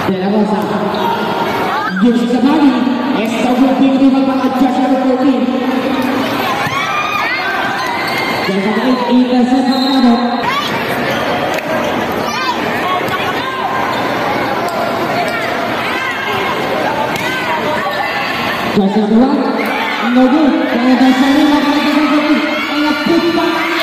De La Rosa. Yusuf Sabani. Esta última para Joshua Rukuti. Jangan intercept Ronaldo. Joshua keluar. No good. Jangan dasarnya lagi. Ayo putar.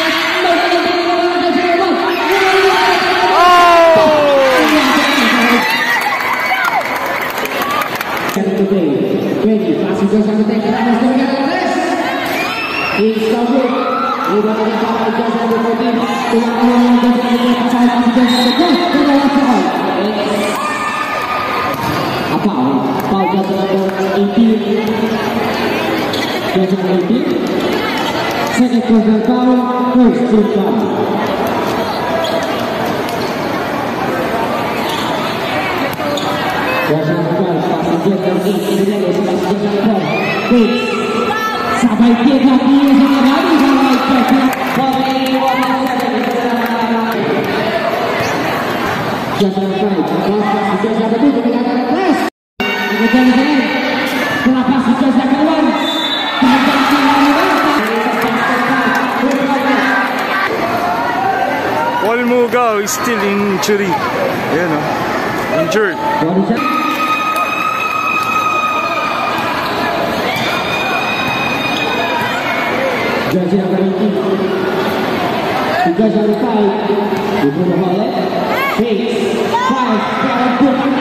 Second quarter foul, first team foul. Sampai dia kaki sama lagi sampai jangan baik, sudah betul dengan press. Kenapa sudah keluar? Olmuga is still injury, injured. Jersey number 18. Because of the fight, you put the ball in. 6, 5, 7, 2, 1,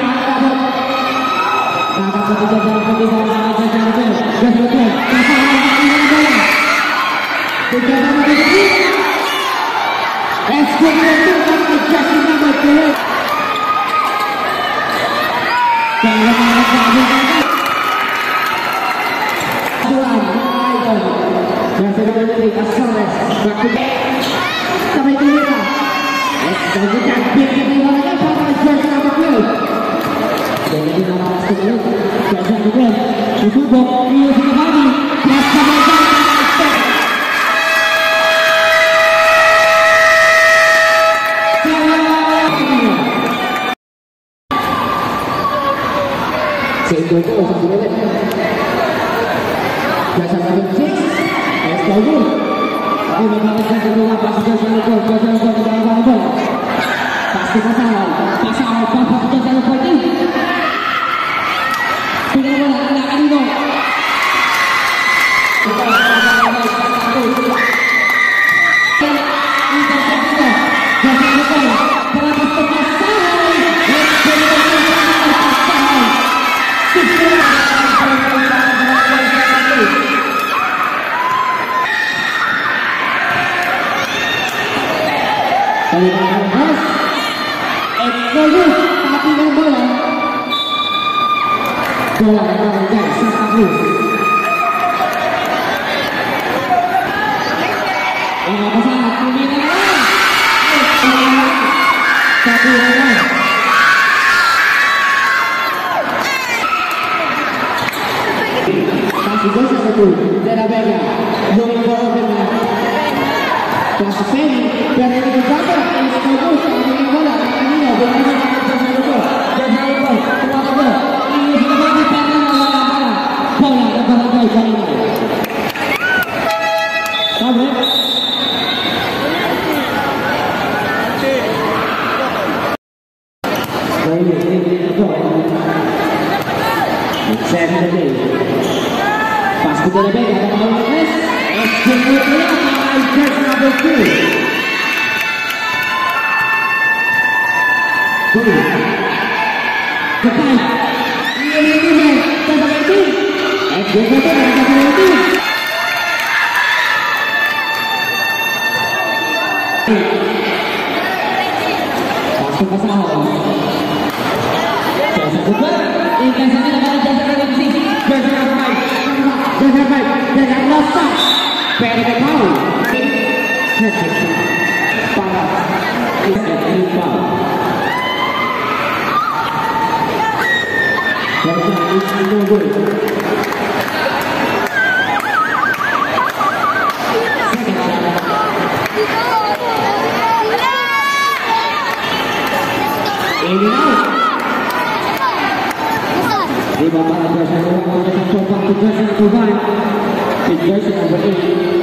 Di bawah jersey number 1, jersey number 1, jersey number 8.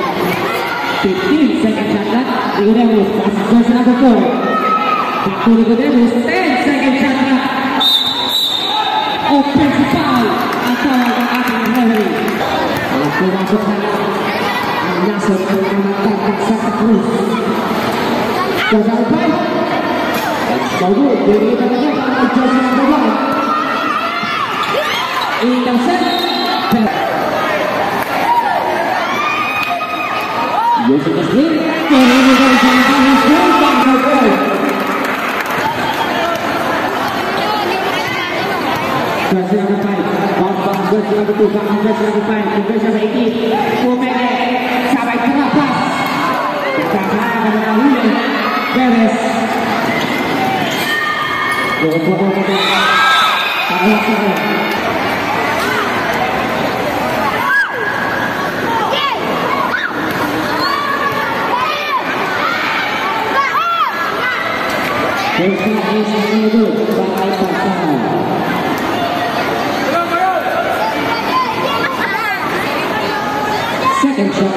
15 seconds shot clock. Nicodemus passes jersey number 4. Back to Nicodemus, 10 seconds shot clock. Offensive foul. Ang foul ng ating referee. Pumasok na ang Nasser ng Amatang ng Santa Cruz. Jersey number 5. That's so good. Binigyan na niya ang jersey number 1. Intercept. Using the screen. Jersey number 5. Bounce, jersey number 2. Jersey number 5. Jersey number 18. Pumeke. Sampai tengah pas. Kekalahan dengan William Perez. Second shot.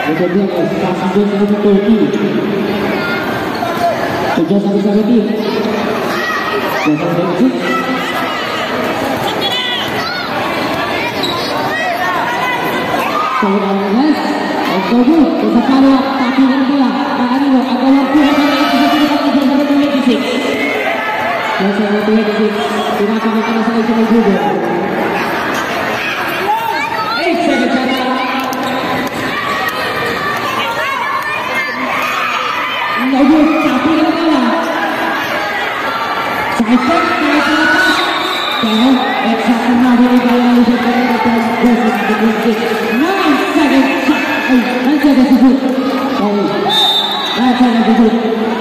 Kemudian pasang satu Turki. Tujuh satu tim. Jangan berhenti. Kalau Ernest, Okobu, Kesakaro, tapi yang bola, Ariwo, ada waktu yang tidak akan makan saya cuma juga. Saya bicara. Okobu, tapi yang bola. Saya jangan eksaknya dari gaya usaha dan berhasil. Nanti ada sebut. Nanti ada sebut.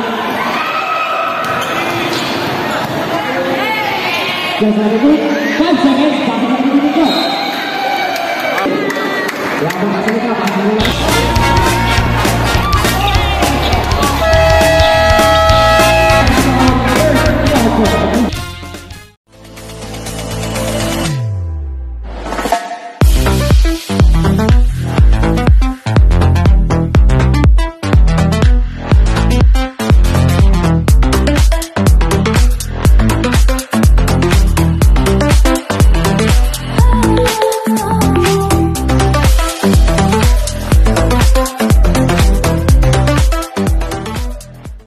Jasa sebut. 5 seconds. Pasang lagi di dekat. Yang berhasil kita pasang lagi.